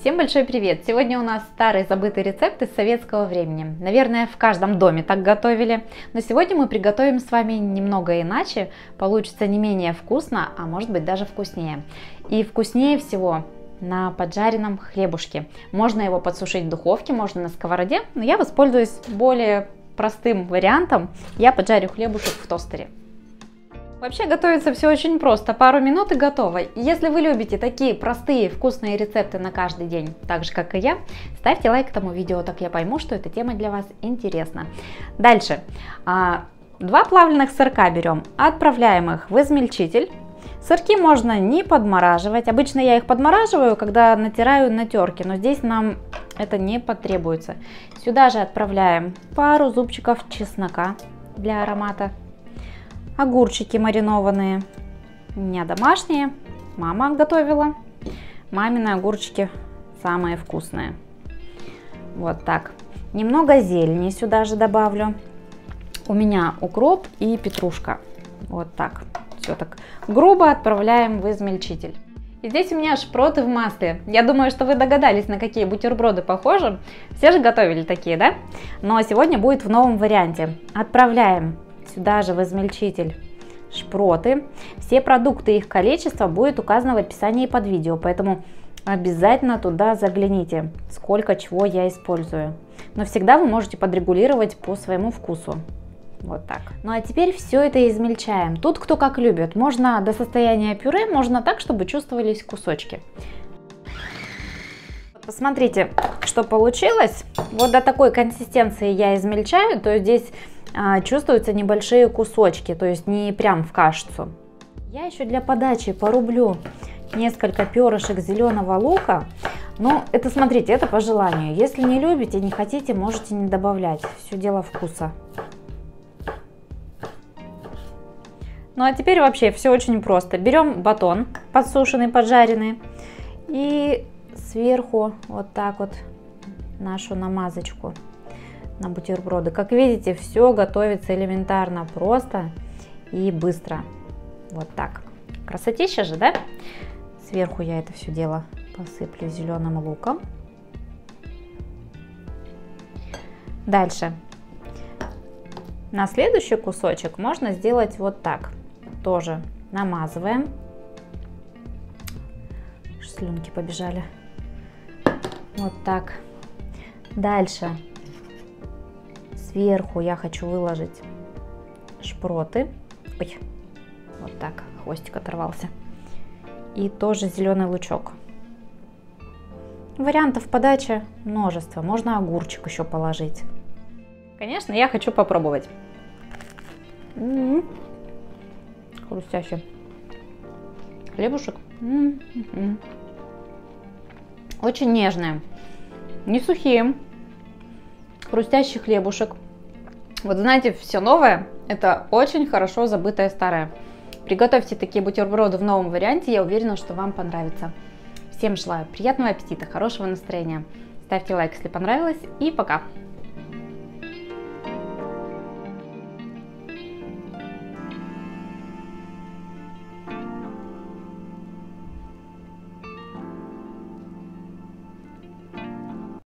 Всем большой привет! Сегодня у нас старый забытый рецепт из советского времени. Наверное, в каждом доме так готовили. Но сегодня мы приготовим с вами немного иначе. Получится не менее вкусно, а может быть даже вкуснее. И вкуснее всего на поджаренном хлебушке. Можно его подсушить в духовке, можно на сковороде, но я воспользуюсь более простым вариантом. Я поджарю хлебушек в тостере. Вообще готовится все очень просто, пару минут и готово. Если вы любите такие простые вкусные рецепты на каждый день, так же как и я, ставьте лайк этому видео, так я пойму, что эта тема для вас интересна. Дальше. 2 плавленных сырка берем, отправляем их в измельчитель. Сырки можно не подмораживать, обычно я их подмораживаю, когда натираю на терке, но здесь нам это не потребуется. Сюда же отправляем пару зубчиков чеснока для аромата. Огурчики маринованные, у меня домашние, мама готовила, мамины огурчики самые вкусные. Вот так. Немного зелени сюда же добавлю. У меня укроп и петрушка. Вот так. Все так грубо отправляем в измельчитель. И здесь у меня шпроты в масле. Я думаю, что вы догадались, на какие бутерброды похожи. Все же готовили такие, да? Но сегодня будет в новом варианте. Отправляем сюда же в измельчитель шпроты. Все продукты и их количество будет указано в описании под видео, поэтому обязательно туда загляните, сколько чего я использую. Но всегда вы можете подрегулировать по своему вкусу. Вот так. Ну а теперь все это измельчаем. Тут кто как любит. Можно до состояния пюре, можно так, чтобы чувствовались кусочки. Посмотрите, что получилось. Вот до такой консистенции я измельчаю, то есть здесь чувствуются небольшие кусочки, то есть не прям в кашицу. Я еще для подачи порублю несколько перышек зеленого лука. Но это, смотрите, это по желанию. Если не любите, не хотите, можете не добавлять. Все дело вкуса. Ну а теперь вообще все очень просто. Берем батон подсушенный, поджаренный. И сверху вот так вот нашу намазочку на бутерброды. Как видите, все готовится элементарно, просто и быстро. Вот так. Красотища же, да? Сверху я это все дело посыплю зеленым луком. Дальше. На следующий кусочек можно сделать вот так. Тоже намазываем. Слюнки побежали. Вот так. Дальше. Сверху я хочу выложить шпроты. Ой, вот так, хвостик оторвался. И тоже зеленый лучок. Вариантов подачи множество. Можно огурчик еще положить. Конечно, я хочу попробовать. Хрустящий хлебушек. Очень нежные, не сухие. Хрустящий хлебушек. Вот знаете, все новое — это очень хорошо забытое старое. Приготовьте такие бутерброды в новом варианте, я уверена, что вам понравится. Всем желаю приятного аппетита, хорошего настроения. Ставьте лайк, если понравилось, и пока!